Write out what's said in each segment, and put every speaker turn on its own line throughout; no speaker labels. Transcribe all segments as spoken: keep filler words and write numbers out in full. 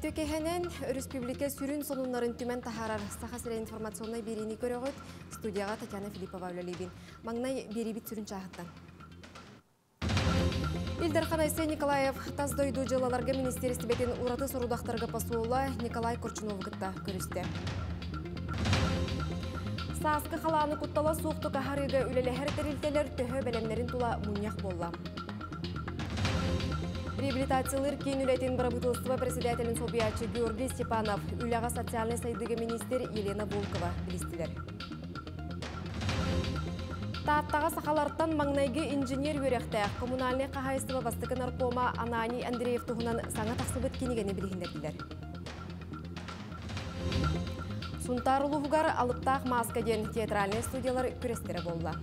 Бүтө кехенен республика сүрін сонунларын түмен тахарар сахасыра информационной берини көрөгөт студияға Татьяна Филиппова өлелейбин. Маңнай берибит сүрін чағыттан. Илдархан Айсен Николаев таздойду жылаларга министерстибетин ураты сорудақтарға пасуола Николай Корчуновгытта көрісті. Саасқы қаланы құттала суқты қағарыға үлелі әртерілтелер төхі бәлемлерін тула мұнияқ болла. Реабилитациялар кейін үлетін барабытылыстыва председателін собиячы Георгий Степанов, үляға социальный сайдыға министер Елена Волкова білістілер. Тааттаға сақаларттан маңнайғы инженер өректі коммунальный қағайыстыва бастықы наркома Анани Андреев тұғынан саңа тақсыбыт кенегені білігіндерділер. Сунтар ұлығығар алыптақ маскаден театральный студиялар күрестері болла.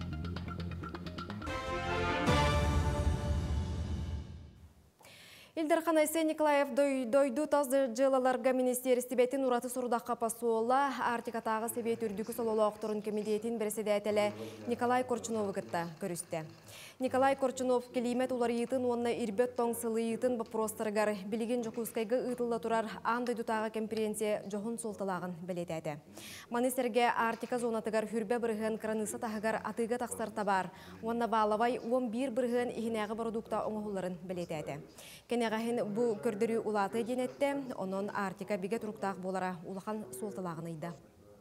Илдархан Айсен Николаев дойду тазды жылаларга министерстибетин ураты сурудаққа пасуола артикатағы себет үрдікі сололуақтырын комитетин председателі Николай Корчуновгытта көрісті. Николай Корчунов келимет улар йытын онна ирбет тоңсылы йытын бапростаргар билеген жоқускайғы ытылда турар андойдутағы конференция жоғын солталағын білетеді. Манисерге артика зонатыгар хүрбе бірген краныса тағығар атыға тақсарта бар. Онна балавай он бир бірген ихинәғы продукта оңғыларын білетеді. Кенегахин бу көрдірі улаты денетті, онын артика биге тұруқтақ болара улахан солталағынайды.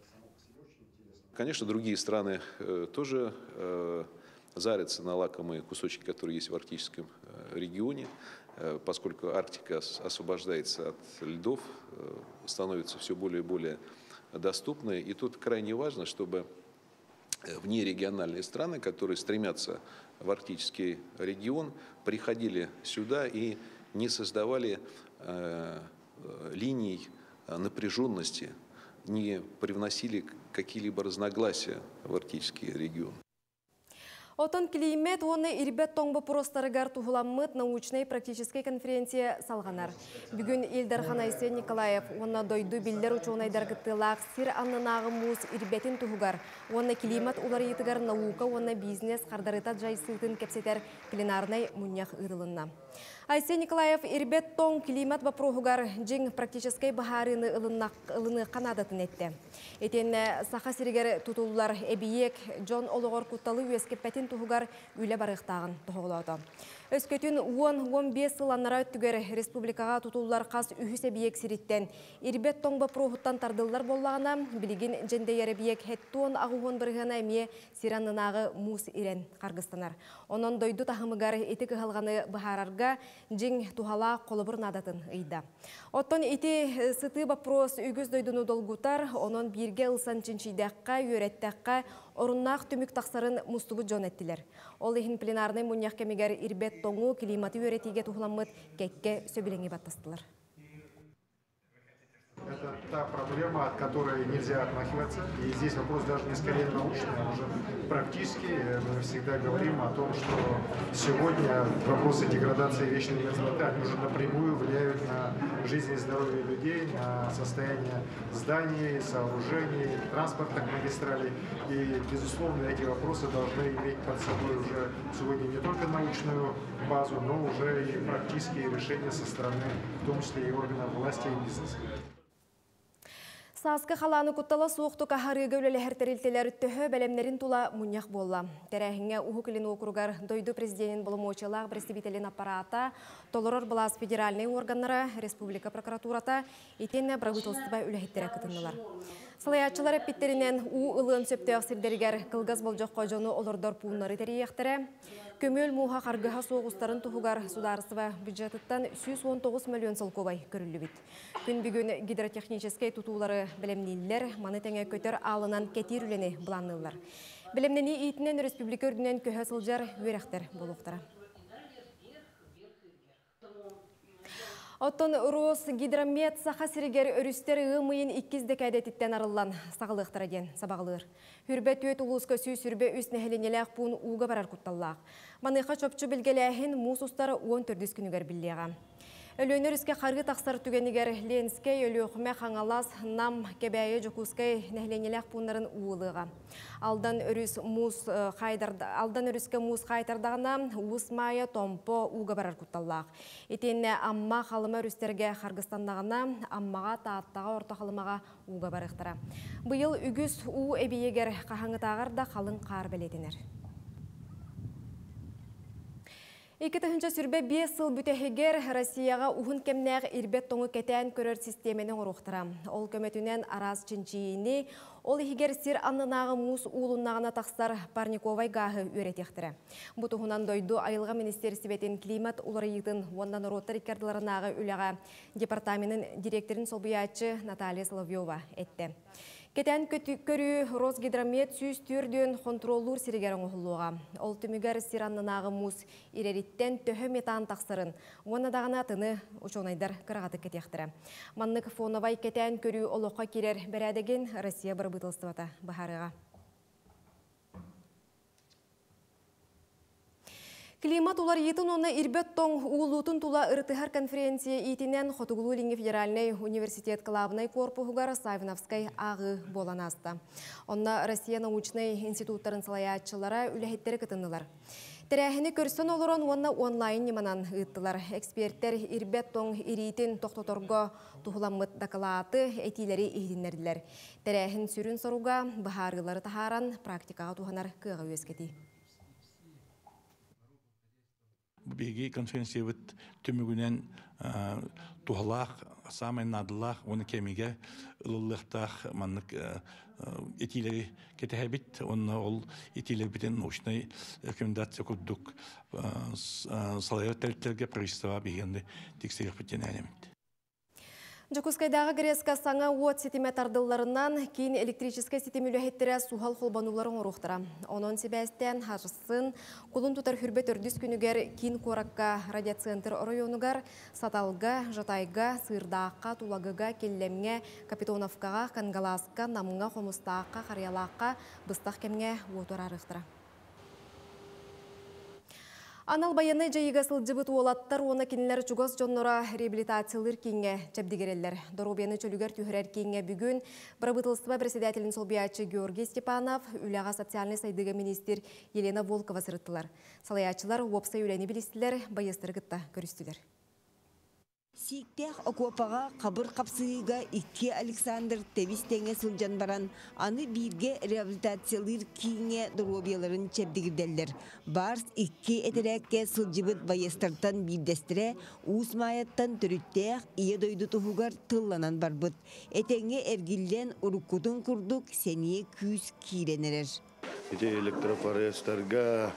Конечно, другие страны э, тоже э, зарятся на лакомые кусочки, которые есть в арктическом э, регионе, э, поскольку Арктика освобождается от льдов, э, становится все более и более доступной. И тут крайне важно, чтобы внерегиональные страны, которые стремятся в арктический регион, приходили сюда и не создавали э, линий напряженности, не привносили какие-либо разногласия в арктический регион.
Отон климат оны ирбет тоңбы простарыгар тухуламмыт научной практической конференция салганар. Бүгін Илдархан Айсен Николаев оны дойду билдер учуынайдар гыттылақ сир аннынағы муз ирбетин тухугар. Оны климат улар етігар наука, оны бизнес қардарыта жайсылтын кепсетер пленарнай мұнях ырылынна. Айсен Николаев ирбет тоң климат вопрогугар жин практической бахарыны ылыны қанадатын етті. Етен саха сиригер тутулар эбиек Джон Олығыр кутталы өскеппетін тухугар үлі барықтағын тұғылауды. Өскөтін он-он бес сыланнара өттігер республикаға тутулар қас үхісе биек сириттен. Ирбет тоңба проғыттан тардылдар боллағына білігін жендейері биек хеттуын ағуғын бірғана әмие сираннынағы мус ирен қарғыстанар. Онын дойду тахымыгар етік ғалғаны бұхарарға жин тухала қолыбыр надатын ұйда. Оттон ити сыты бапрос үгіз дойдуну долгутар, онын бирге ұлсан чинчидаққа, үйреттаққа, орыннақ түмік тақсарын мұстубы жон әттілер. Ол ехін пленарный мұнияқ кемегер ирбет тоңу климаты үйретиге тухламыд кекке сөбіленге баттастылар.
Это та проблема, от которой нельзя отмахиваться. И здесь вопрос даже не скорее научный, а уже практический. Мы всегда говорим о том, что сегодня вопросы деградации вечной мерзлоты, они уже напрямую влияют на жизнь и здоровье людей, на состояние зданий, сооружений, транспортных магистралей. И, безусловно, эти вопросы должны иметь под собой уже сегодня не только научную базу, но уже и практические решения со стороны, в том числе и органов власти и бизнеса.
Саасқы қаланы құттала суықты қағарығы өлелі әртерілтелер төхі бәлемлерін тула мұнияқ болла. Тәрәхіңе ұхықылын оқырғар дойду президентін болымочылақ представителін аппарата, толырыр бұлас федеральный органнары, республика прокуратурата, етені правительства үләхеттері күтінілер. Салаятчылар әппеттерінен у ұлын сөптеуақ сірдергер қылғыз болжақ қойжону олырдар пуынлары тәрейектері, көмел муға қарғыға соғыстарын тұхуғар сударысыва бюджетіттен жүз он тоғыз миллион сылковай көрілі бит. Күн бүгін гидротехнический тұтулары білемнелілер маны тәңе көтер алынан кетер үлені бұланылар. Білемнені ейтінен республика үрдінен көхе сылжар өректер болуқтары. Оттон Рос гидромет саха сиригер өрістері ұмайын иккіздік әдетіттен арылан сағылықтары ден сабағылыр. Хүрбет өт ұлысқа сүй сүрбе үс нәхеленеләқ пуын уға барар құтталлақ. Маныға чөпчі білгеләхін мұс ұстары он төрдіс күнігер білдеға. Өлөнер үске қарғы тақсар түгенігер Ленске өліғіме қаңалас нам кебәйі жүкускай нәхленелек пұнларын уылыға. Алдан өріске мұз қайтардағына ұс майы томпо уға барар күтталлақ. Етенне амма қалыма өрістерге Қарғыстандағына аммаға тааттаға орта қалымаға уға барықтыра. Бұйыл үгіз у әбейегер қағаңытағар да қалың қар белетінер. Икетахынча сүрбе бес сыл бүтәхегер Россияға ухын кемнәғ ирбет тоңы кәтән көрер системенің ұрықтыра. Ол көметінен араз чинчиini, ол ихигер сир аннынағы мұз улыннағына тақсар Парниковай гағы өретектірі. Бұтығынан дойду айылға министерсібетін климат уларыйытын ондан роттар иккардыларынағы үліға департаментінің директорын солбиячы Наталья Соловьева әтті. Кетен көрі Росгидромет сүйіз түрден контроллур сиригерін ұғылуға. Ол түмігер сираннынағы мұз иреріттен төхі метан тақсырын. Оны дағына тыны ұчонайдар қырағаты кетектірі. Маннық фоновай кетен көрі олыққа керер бәрәдеген Россия бір бұтылыстывата бағарыға. Климат улар етін оны ирбет тоң уылутын тула ыртыхар конференция етінен Хотугулу Линги Федеральный университет клабынай корпуғығар Савиновскай ағы болан асты. Онна Россия научный институттарын салаятчылара үләхеттері кітінділар. Тәрәхіні көрсін олырын онна онлайн неманан ұйттылар. Эксперттер ирбет тоң иритін тоқтоторға тұғыламыт дақылаты әтилері егдінерділер. Тәрәхін сүрін соруға бұхарғылары тахаран практикаға туғанар кыға өскеті.
Беги конференция вот төмөгүнен тухалах, самай надылах, оны кемиге луллыхтах маннык этилери кетехебит, оны ол этилер битен научный рекомендация курдук салайыр тәліттерге правительства бегенде тексеріп бітен әлемет.
Жокускайдағы грезка саңа от сетеме тардыларынан кейін электрический сетеме үләхеттері сухал қолбануларын ұрықтыра. Онын себәстен хажысын құлын тұтар хүрбет үрдіс күнігер кейін қоракка радиоцентр районугар Саталга, Жатайга, Сырдаққа, Тулагыга, Келлемге, Капитоновкаға, Кангаласқа, Намыңға, Хомыстаққа, Қариялаққа, Быстақ кемге отыр арықтыра. Анал баяны жайыға сылжыбыт олаттар, оны кенілер чугас жоннора реабилитациялыр кейінге чәбдігерелер. Доробияны чөлігер түйірер кейінге бүгін Брабытылыстыва председателін солбиячы Георгий Степанов, үліға социальный сайдығы министр Елена Волкова сырыттылар. Салаячылар опса үләні білістілер, байыстыр гытта көрістілер.
Сиктех окопаға қабыр қапсыға икки Александр Тевистеңе сылжан баран, аны бирге реабилитациялыр кейінге дұробияларын чәбдігірделдер. Барс икки әтерәкке сылжыбыт байыстыртан бирдестіре, уысмайаттан түріттех ие дойды тұхуғар тылланан барбыт. Әтеңе әргілден ұрыққутын күрдік сәне күз кейренерер.
Электропарестарға,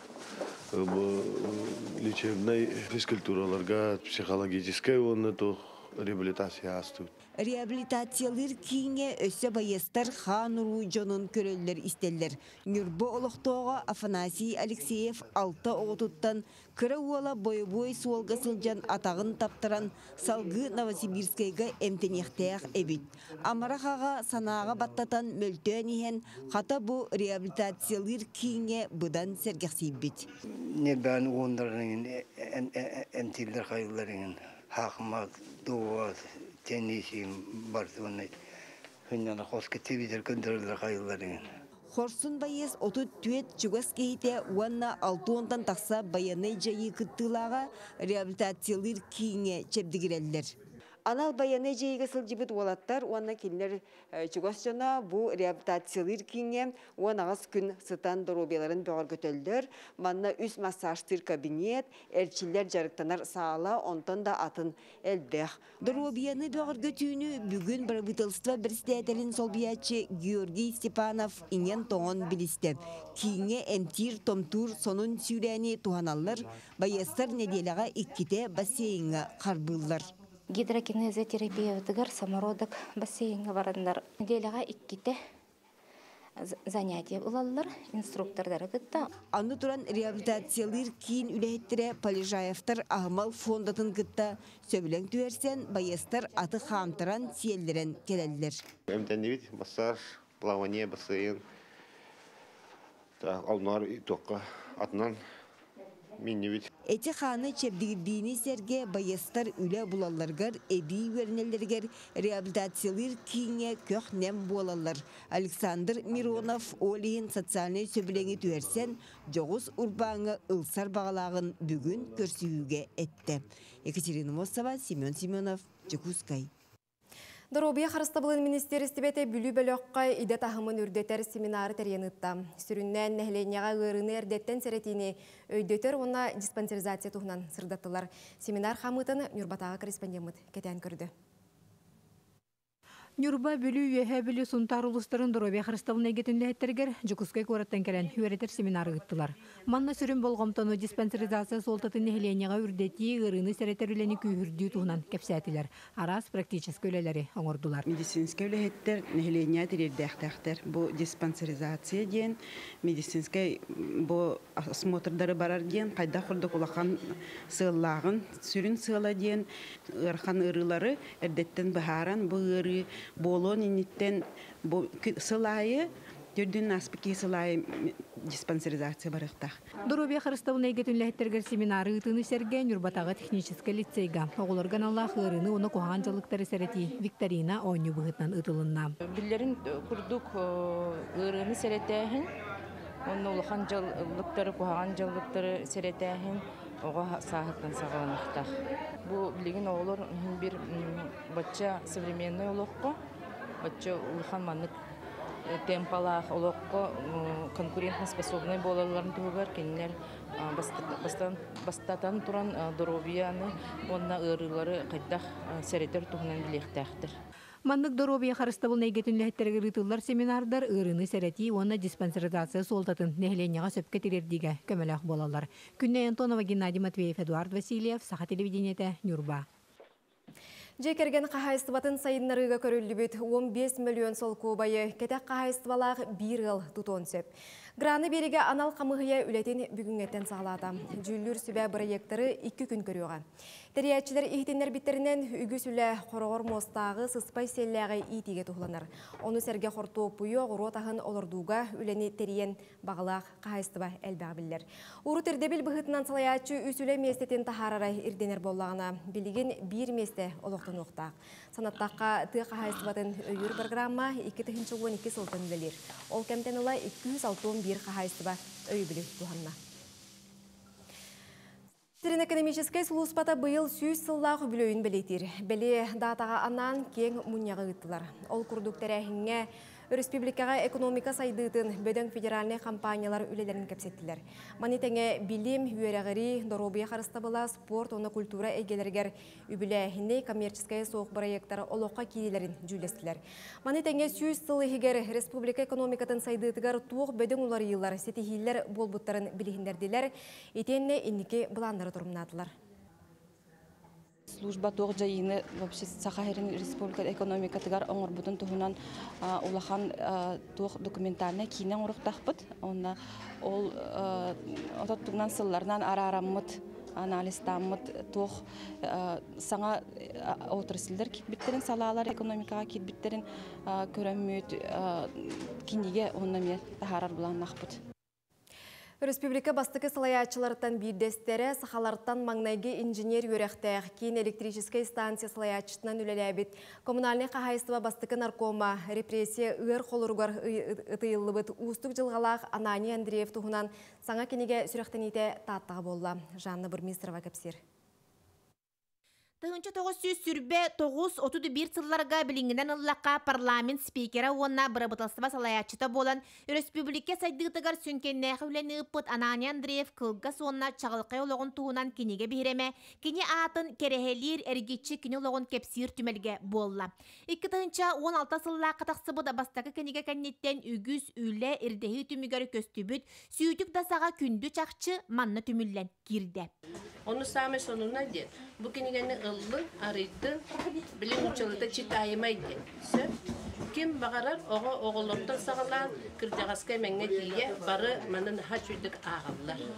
лечебной физкультураларға, психологической оны то реабилитация астыд.
Реабилитациялыр кейінге өсі байыстар хан ұру жонын көрелер істелер. Нүрбі олықтоға Афанасий Алексеев алты оғытыттан кірі уала бой-бой суолға сылжан атағын таптыран салғы Новосибирскайға әмтенектеяқ әбіт. Амарақаға санаға баттатан мөлтөн ехен қата бұ реабилитациялыр кейінге бұдан сәргексей біт.
Небән оғындарын әмтелдер қайыларын хақымақ дуа теннисим бартуны хүннән хоска тевидер көндөрөлөр кайылларын.
Хорсун байыз отут түет чугас кейте уанна алтуонтан тақса баяны жайы кыттылаға реабилитациялыр кейінге чәбдігірелдер. Анал баяны жайыға сылжыбыт олаттар, уанна келілер чугас жана бұ реабилитациялыр кейінге уанағыз күн сытан доробияларын бөғар көтөлдер. Манна үс массажтыр кабинет, әрчілер жарықтанар саала, онтан да атын әлдәқ. Доробияны бөғар көтүүнү бүгін Брабытылыстыва председателин солбиячы Георгий Степанов инен тоңон билисті. Кейінге әмтир, томтур, сонун сүйрәні туғаналар, байыстар неделаға икките бассейнға қарбылдар.
Гидрокинезотерапия өтігір самородық бассейнға барандар. Неделаға икките занятия ұлалылар, инструктордары күтті.
Аны туран реабилитациялыр кейін үләйттірі Полежаевтар ағымал фондатын күтті. Сөбілің түерсен байыстар аты қамтыран сиелдерін келелдер.
Әмтәневит, массаж, плавание, бассейн. Алдынар тоққа атынан миннибит.
Эти ханы чепдигирдиини серге байыстар үле булалларгар, эби вернеллергер, реабилитациялыр кийине көх нем болалар. Александр Миронов олиин социальный сөбілеңі түерсен, жоғыз урбаңы ылсар бағалағын бүгін көрсүйуге этті. Екатерина Мосова, Семен Семенов, Чекускай.
Доробия Харыстабылын министерстебете бүлі бөліққа иде тахымын үрдетер семинары тәренітті. Сүріннен нәхленияға ғырыны әрдеттен сәретіне өйдетер ona диспансеризация тұғынан сырдаттылар. Семинар қамытын Нюрбатаға корреспондент кетен көрді.
Нюрба бүлі үйе бүлі сұнтар ұлыстарын Доробия Харыстабылын егетінлі әттергер жүкіскай көраттан кәрен үйеретер семинары ғыттылар. Манна сүрін болғымтаны диспансеризация солтатын нәхленияға үрдеті ғырыны сәретер үлені күйірді тұғынан кәпсәтілер. Арас практическі өлелері оңырдылар.
Медицинский өлеттер нәхления терердәқтәқтер. Бұл диспансеризация ден, медицинский бұл осмотрдары барар ден, қайда құрдық олақан сығылағын, сүрін сығыла ден, ұрқан ұрылары әрдеттен бұхаран бұл ұры болон инеттен сылайы, түрдің аспеки сылайы диспансеризация барықтақ.
Доробия Харыстабылын егетінлі әттергер семинары ұтыны сәрге Нюрбатаға техническі лицейга. Оғылырған Аллах ғырыны оны қоған жылықтары сәреті Викторина ойны бұғытнан ұтылынна.
Білерін күрдік ғырыны сәретәхін, оны ұлған жылықтары, қоған жылықтары сәретәхін, оға сағыттан сағаланықтақ. Бұл білеген оғылыр бір бача современный олыққа, бача ұлған манық темпалах олоққа конкурентно способный болаларын тугар кеннер бастатан туран Доробияны онна ырылары кайдах серетер тугунан билектәхтер.
Маннык Доробия Харыстабылын егетінлі әттергер ұтылар семинардар ырыны сәрети онна диспансеризация солтатын нәхленияға сөпке терердіге көмеләқ болалар. Күнне Антонова, Геннадий Матвеев, Эдуард Васильев, Саха телевидениеті, Нюрба.
Жекерген қағайыстыбатын сайынларыға көрілі бүт он бес миллион сол көбайы кетек қағайыстыбалақ бір ғыл тұтон сөп. Граны береге анал қамығыя үлетін бүгінгеттен сағалады. Жүллүр сүбә проекттары екі күн көріуға. Тәриятчылар ихтенлер біттерінен үгісілі қорғыр мостағы сыспай селләғі итиге тұғыланыр. Оны сәрге қорту бұйы ғұротағын олырдуға үлені тәриен бағылақ қағайыстыба әлбәғбілдер. Уру тердебіл бұғытынан салаятчы үсілі местетін тахарарай ирденер боллағына білеген бір месте олықтан оқтақ. Санаттаққа ты қағайыстыбатын өйір программа екі тыхыншы он екі сылтын білер. Ол кәмтен ұла екі жүз алты он бір қағайыстыба өй білі туғанна. Сирен экономический службата быйыл сүйіз сыллағы бүлөйін білетір. Бәле датаға анан кең мұнияғы ұттылар. Ол күрдік тәрәхіңе республикаға экономика сайдыытын бөдің федеральный компаниялар үлелерін кәпсеттілер. Манитәңе билим, үйерәғірі, Доробия Харыстабыла, спорт, оны культура әйгелергер үбіләхіне коммерческая соқ проекттары олыққа кейлерін жүлестілер. Манитәңе сүйіз сылығығыр республика экономикатын сайдыытығар туық бөдің улар йыллар сетихиллер болбуттарын білігіндерділер, етенне иннеке бұландары тұрмынатылар.
Служба тоқ жайыны вообще Сахарин республика экономика тыгар оңыр бұтын тұғынан улахан тоқ документальный кейінен ұрықтақпыт. Онна ол ототтығынан сылларынан ара-араммыт, анализтаммыт тоқ саңа отырсылдар кетбіттерін, салалар экономикаға кетбіттерін көрәммет кейінеге онна мен тахарар бұлан нақпыт.
Республика бастықы салаятчылардан бирдестері сақаларттан маңнайғы инженер өрәқтәғ кейін электрический станция салаятчытынан үлеләбет. Коммунальный қағайыстыва бастықы наркома репрессия ұғыр қолырғар ұтыйлы бұд ұстық жылғалақ Анани Андреев тұғынан саңа кенеге сүректенеті таттағы болла. Жанна Бурмистрова кәпсер.
Тыгынчы тоғыз сүз сүрбе тоғыз отуду бир сылларга билингинен ыллаққа парламент спикері онна бұрабытылсыба салаятчыта болан республика сайдығытығар сүнкеннәқі үләні ұппыт Анани Андреев кылға сонна чағылқай олығын туғынан кенеге бейреме, кене атын керехелер әргетші кене олығын кепсир түмелге болла. Икі тыгынча он алты сыллаққа тақсыбыда бастақы кенеге кәннеттен үгіз үлі ирдехи түмігері көстүбіт, сүйдік дасаға күнді чақчы манны түміллен кирді.
Onu same sonuna de. Bu kenegeni ıllı arıydı. Bilim uçalıda çitaymaydı. Kim bakarar oğa oğuluktan sağlar kırcağızkay mengnetiye barı manın haçüydük ağırlar.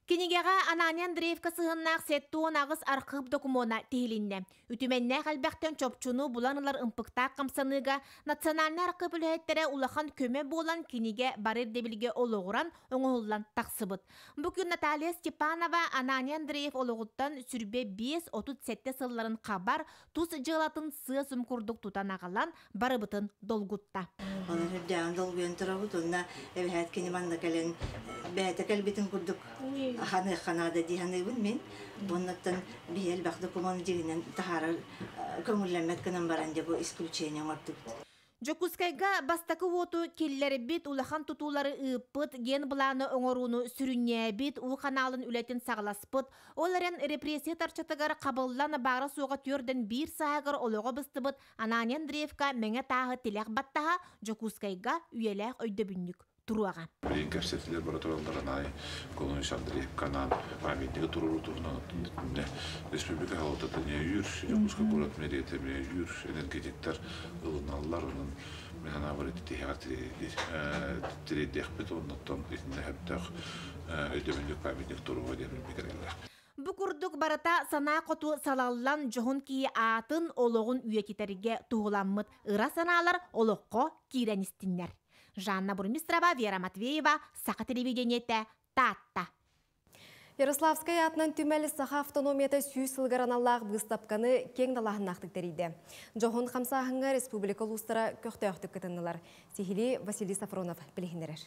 Кинигеға Анания Андреевка сығыннақ сеттуын ағыз арқып докумона тейілінне. Үтіменне қалбәқтен чопчуну бұланылар ымпықта қамсаныға национальны арқып үләйттері улахан көме болан киниге барыр дебілге олығыран оңығылан тақсыбыт. Бүкін Наталья Степанова Анания Андреев олығыттан сүрбе бес отуз сетте сылларын қабар тұз жылатын сығы сүмкұрдық тұтан ағалан барыбытын долгутта.
Олар әбдән долгуен тұрабыт, онна әбәйт кенеманна кәлен бәйті кәлбетін күрдік ханы қанада дейханы бұн мен. Бұннаттан бейел бақты команы дегінен тахары көңілләмәт кінен баран деп исключение мартып.
Жокускайга бастакы оту келлері бит улахан тутулары ыппыт, ген бұланы оңоруну сүрінне бит, у каналын үлетін сағыласпыт, оларын репрессия тарчатыгар қабылланы бағра суға түрден бір сағығыр олығы быстыбыт, Анания Андреевка мәңе тағы телек баттаға Жокускайга үйелек өйді бүннік тұруаға.
Бірейін көрсетілер баратуралдарын ай, Колоnis Андреев канал, памятнигі тұрыру тұрына республика халататы не үйір, Жокуска город мереті не үйір, энергетиктер ылыналар, оның мен ана бар еті тегар тірейдек бет, оннаттан етінде әптақ өйдемендік памятник тұруға демін бекерелер.
Бүкүрдүк барата сана коту салаллан жохун кии атын ологун үйетитерге туғуламмыт ыра саналар олоққо киренистиннер. Жанна Бурмистрова, Вера Матвеева, Саха телевидениете, Татта.
Ярославская атынан түмәлі саха автономията сүйіс сылғараналлағы бұғыстапқаны кең далағын нақтық дәрейді. Жоғын қамсағыңға республика ұлыстара көқті өқтік кітінілар. Сихили Василий Сафронов білігіндерер.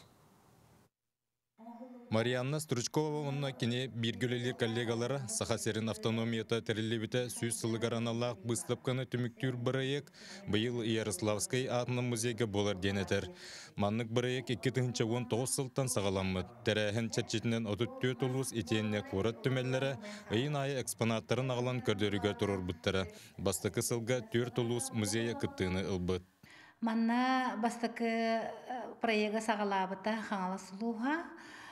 Марианна Стручкова онна кене биргөлелер коллегалары Сахасерин автономията тәрелебіті сүйіс сылғараналлақ бұстапқаны түміктүр бірайек бұйыл Ярославскай атының музейге болар денетер. Маннық бірайек екі мың он тоғыз сылттан сағаламмыд. Тәрәхін чәтчетінен отыз төрт ұлыс етеніне қорат түмеллері өйін айы экспонаттарын ағылан көрдеріге тұрыр бұттары. Бастықы сылға төрт ұлыс музейе күттіғіні ұлбыт.
Манна бастықы проега сағалабыта қаңала сұлуға.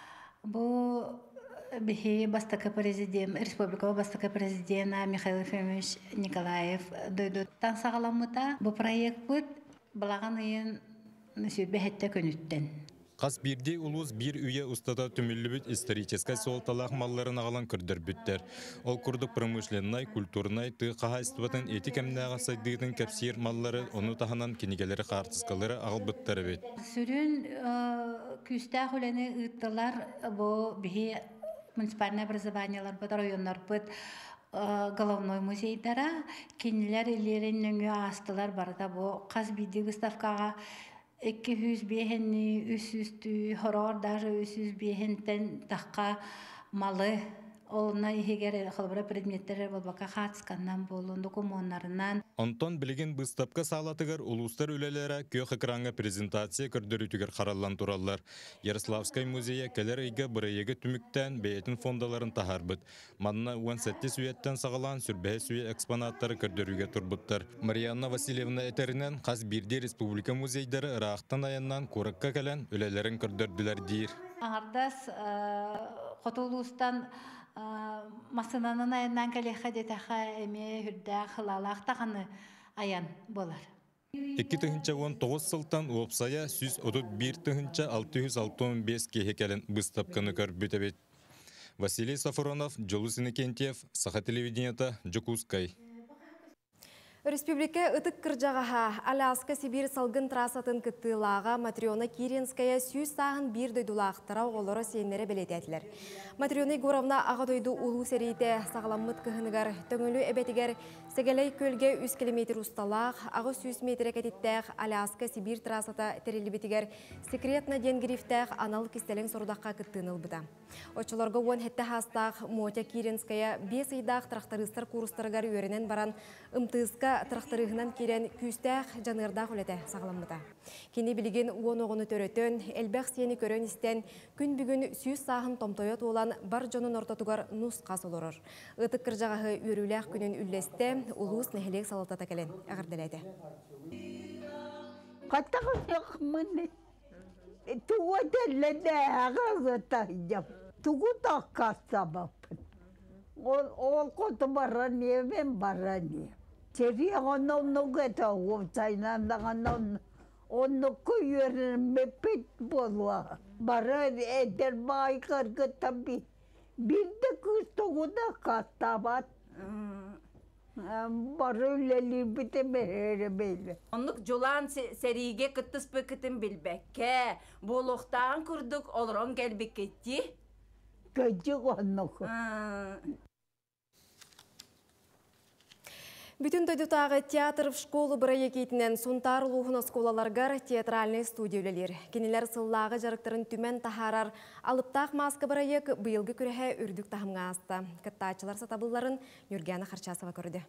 Бу бихи бастака президент, республика бастака президента Михаил Ефимович Николаев дойдуттан сағаламыта. Бу проект бұд балаған үйін сүрбәхетті көнүттен.
Қас бірде улус бір үйе ұстата түмілі бүт историческай солталақ малларын ағалан көрдір бүттер. Ол күрдік промышленнай, культурнай, тұқаға істіватын етік әмнәға сайдығын кәпсер маллары, оны тағанан кенегелері қартысқалары ағыл бұттары бет.
Сүрін күсті құләні ұттылар бұл бігі муниципальный образованиялар бұд, районлар бұд, головной музейдара, кенелер елерін нөңі астылар барда бұл қас бірде выставкаға Эки хүз бейхенни, үс үсті, хорор даже үс үс бейхентен таққа малы. Олына егер қалбыра предметтері болбақа қатысқаннан болуын документарынан.
Антон білген бұстапқа салатығыр ұлыстар өлелері көк экранға презентация көрдірітігер қаралан туралар. Ярославскай музейе кәлер үйге бірайығы түміктен бәйетін фондаларын тахар бұд. Манна он сетте сүйеттен сағалан сүрбәй сүйе экспонаттары көрдіруге тұрбыттар. Марианна Васильевна әтерінен қаз бірде республика музейдері рақтан аяннан көрікке кәлен өлелерін көрдірділер дейір.
Аңардас қотулуыстан масынанын айынан кәлеқа детаға әме хүрді қылалақ тағаны аян болар.
екі мың он тоғыз сылтан уопсая жүз отыз бір алты жүз алтын бес кехекелін бұстапқаны көрбітебет. Василий Сафронов, Жолус Иннокентьев, Саха телевидениета, Жокускай.
Республика ытык кыржағаға Аляска Сибирь салгын трасатын кыттылаға Матриона Киринская сүйіз сағын бір дойдулақтыра оғылары сейінлері белететілер. Матриона Егоровна аға дойду ұлу серейте сағаламмыт кығынығар төңілі әбетігер сегелей көлге үз километр ұсталақ, ағы сүйіз метр әкететтәқ Аляска Сибирь трасата терелібетігер секретна денгрифтәқ анал кестелің сорудаққа кыттыныл бұда. Очыларға он хетті хастақ Мотя Киринская бес айдақ трақтарыстар курыстарығар өрінен баран ымтызға трақтарығынан керен күстәқ жанырдақ өлеті сағаламыда. Кені білген он оғыны төрөтін, әлбәқ сені көрін істен күн бүгін сүйіз сағын томтойот olan бар жонын ортатугар нус қас олырыр. Үтік кіржағағы өріләқ күнін үллесті, ұлыс нәхелек салатата кәлен әғірділәді.
Қаттағы жақмыны, туға тәлләді әғағы тайдам, туғы таққа сабапын. Ол қоты баран емен баран ем. Тері ғанауны ғета оғытайнандағанауны оны көйерін мепет болуа. Баран әдер байқарға таби Bildi kız toğuda kattabat. Barıyleli bite behere beyle.
Onluk jolan serige kıttıs pıkıtın bilbekke. Boluqtan kurduk olron gelbiketti.
Gıcık onluk.
Bütün дойдутағы театр в школы бірі екетінен сұнтар ұлығына сколаларғар театральный студиялер. Кенелер сыллағы жарықтарын түмен тахарар алыптақ маска бірі ек бұйылғы күріхе үрдік тахымға асты. Кыттачылар сатабылларын Юргена Харчасова көрді.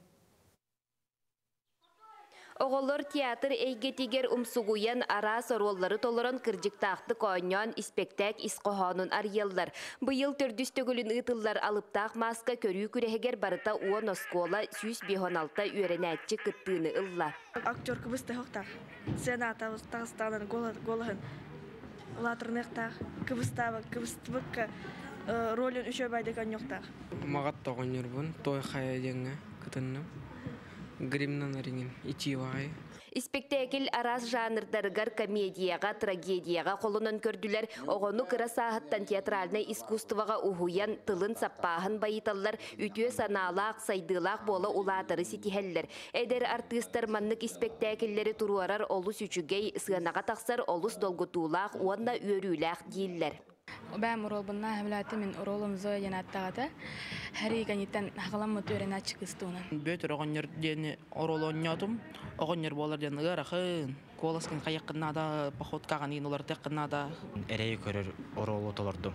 Оғолор театр эйгетигер умсугуян ара сороллары толорон кыржыктақты койнyon испектак исқохонун арьеллар. Быйыл төрдүстөгүлүн ытыллар алыптақ маска көрүү күрехегер барыта уон оскола сүүс бихоналта үйренәтчі кыттыыны ылла.
Актер кыбысты хоқтақ. Сената Тағыстанын голығын латырнықтақ. Кыбыстағы кыбыстыбыққа ролін үші байдыған жоқтақ.
Мағат тоғын үрбін, той қая денгі кытынным. Гримнан реңін итивай.
Спектакль арас жанрдарыгар комедияға, трагедияға қолынан көрділер. Оғыны кыра сағыттан театральный искусствоға ухуян тылын саппағын байыталар, үтіе саналақ, сайдылақ болы улатыры сетихеллер. Әдер артистар маннык спектакльлері тұруарар олыс үчігей сығанаға тақсар олыс долгутулақ, уанна үйөрүләқ дейілер.
Бәм уролбынна хәмләте мен уролымзы янаттағата һәри гәниттән хағаламы төренә чықыстуынан.
Бөтір оғынер дені уролоннятым, оғынер болар дені ғарақын, коласкен қаяққына да, поход қаған ен олар тәққына да.
Әрей көрір уролы толырдым.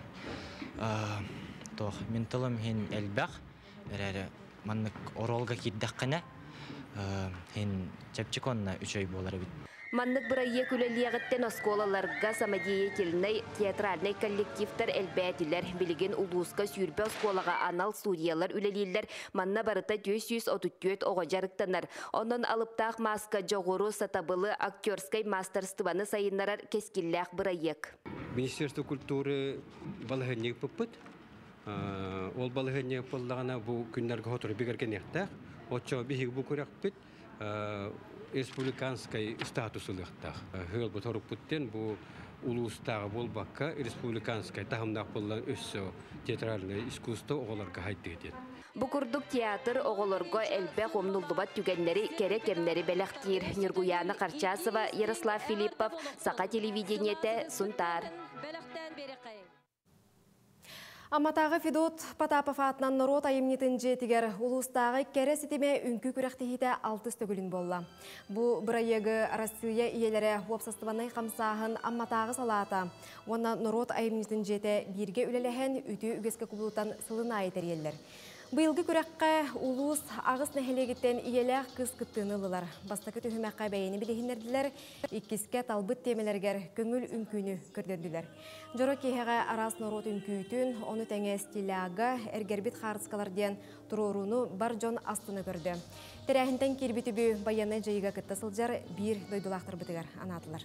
Мен тылым хен әлбәқ, әрәрі маннык уролға киддәққіне, хен чәпчіконна үч ай болар бит.
Маннык бұрайе күлелиягыттен осколаларға самодеятельный театральный коллективтар әлбәтілер білген улуска сүйірбе осколаға анал студиялар үлелейлер манна барыта төс жүз отыз төрт оға жарықтанар. Онын алыптақ маска жоғыру сатабылы актерскай мастерстваны сайынарар кескілләқ бұрайек.
Министерство культуры балығынек бұппыт. Ол балығынек болдағына бұл күндерге ғотыры бігерген ектәқ. Отча бігік бұл көрек біт. Республиканскай статусылықтақ. Хыл бұт орып бұттен бұл улустағы болбаққа республиканскай тағымдақ болған өссі театральный искусство оғыларға хайты етеді.
Бұқырдық театр оғылырға әлбәқ омнулдыбат түгеннері керек емнері бәліқтер. Нұргуяна Қарчасова, Ярослав Филиппов, Сақа телевидениеті, Сұнтар.
Аматағы Федот Потапов атынан народ айымнетін жетігер улустағы кәрі сетеме үнкі күрәқтігіті алтыс төгілін болла. Бұ бірайығы Россия иелері уапсастыванай қамсағын Аматағы салата. Оны народ айымнетін жеті бірге үлелеген үті үгеске күбілутан сылына айтерелер. Бұйылғы күрәққа улус ағыс нәхелегеттен иеләқ қыз күттіңілілер. Бастақы түхімәққа бәйіні білігінерділер, иккіске талбыт темелергер көңіл үнкүйіні көрдерділер. Жора кейхеға арас народ үнкүйітін, оны тәңе стиляға әргербет қарыскаларден тұруруны бар жон астыны көрді. Тәрәхінтен кербеті бүй баяны жайыға күтті сылжар бір дойдылақтыр бұтығар анатылар.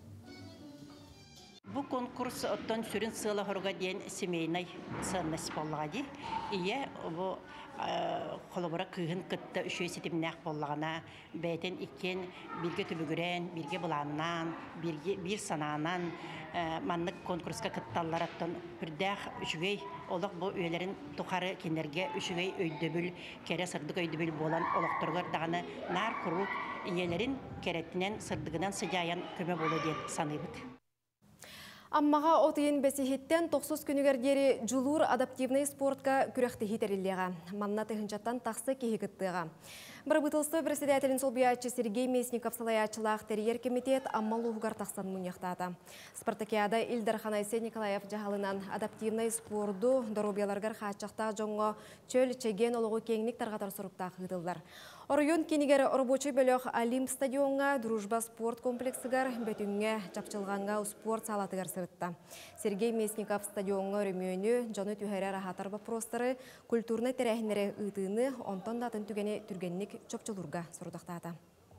Бу конкурс оттон сүрін сыла хорга ден семейный сыннас боллагади. Ие бу холобора кыгын кытта үшөй сетимнәк боллагана бәйтен иккен бирге түбүгүрен, бирге буланнан, бирге бир сананан маннык конкурска кытталлар оттон үрдәх үшөй олық бу өйлерин тухары киндерге үшөй өйдөбүл, кере сырдык өйдөбүл болан олокторгор даганы нар курук иелерин кереттинен сырдыгынан сыжаян көмө болу деп саныйбыт.
Аммаға отыйын бәсихеттен тоқсыз күнігердері жылур адаптивный спортқа күрәқті хитеріліға. Манна тыхынчаттан тақсы кейі күттіға. Бір бұтылсты председателін солбиятчы Сергей Месников салаятчылақ терьер комитет аммал ұғығар тақсан мұнияқтады. Спартакиада Ильдар Ханайсе Николаев жағалынан адаптивный спорду дорубияларғар қачақта жоңға чөл чеген олығы кеңнік тарғатар сұрықта қыдылдар. Орыйон кенігер орбочы бөліқ Олимп стадионға дружба спорт комплексігер бөтінге жапчылғанға спорт салатығар сырытта. Сергей Месников стадионға өрімөні жоны түйәрі рахатар бапростары культурны тәрәхінері ұйтыны онтон датын түгені түргеннік чопчылурга сұрудақтады.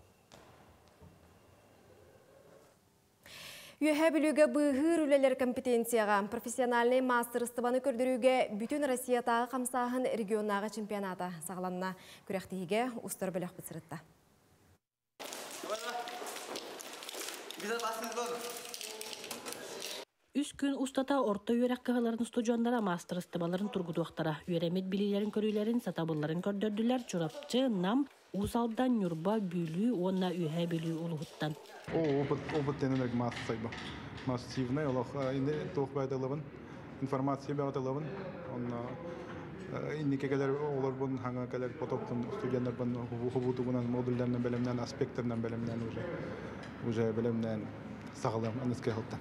Үйе білуге бұғыр үлелер компетенцияға профессиональный мастерстываны көрдіруге бүтін Россиятағы қамсағын регионаға чемпионата сағыланына күрәқтіге ұстыр бөліқ бұтсырытта.
Үс күн устата орта үйрек кағаларын студиондара мастер стабаларын тургудуақтара. Үйремет билилерин көрүйлерин, сатабылларын көрдөрдүлер, чурапчы, нам, усалдан, нюрба, бүлі, онна үйе бүлі улуғыттан.
О, опыт, опыт денелер массайба. Массивный, олақ инде тоқ байдалабын, информация бағыталабын. Инде кегелер олар бұн, хаңа кәлер потоптың студенттер бұн, хубутугунан, модульдерінен бәлемнен, аспектерінен бәлемнен уже, уже бәлемнен сағылым, аныске хылттан.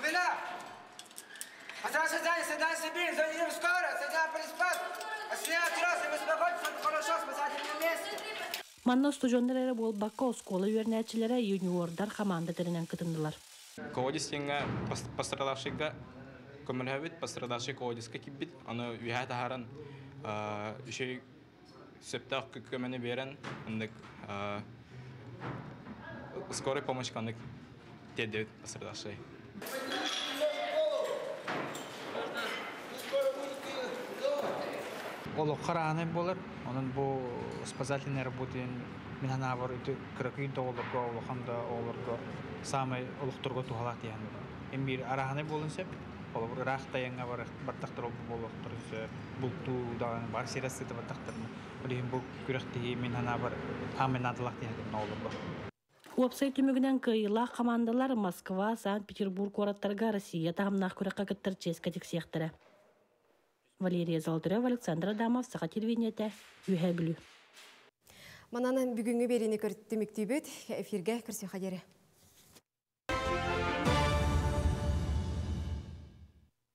Манна студиондары болбакка оскола үйернәчілері юниордар команда терінен кытындылар.
Ководис еңа пострадавшыйга көмірхәбіт, пострадавшый ководиска киббит, аны үйә тахаран үшей сөптақ көмені берен, скорый помощь кандык тедет пострадавший.
Ол қараны болар, onun bu спасательной работы мен ана бар үтө кыракын тоолорго олохамда олорго самый олуктурго тухалат yani. Эми бир араханы болунса, ол рахта яңа бар баттактыр болуктур булту да бар серасы да баттактыр. Олим бу күрәхти мен ана бар тамен адлак yani олорго.
Уапсай түмігінен кыйла командалар Москва, Санкт-Петербург ораттарға Россия тағымнақ күрәққа кіттір чесқа тексияқтыры. Валерия Золотарева, Александр Адамов, Сақа телевидениеті, Үйе білу.
Мананан бүгінгі беріне көрттіміктей бөт, эфирге кірсе қадері.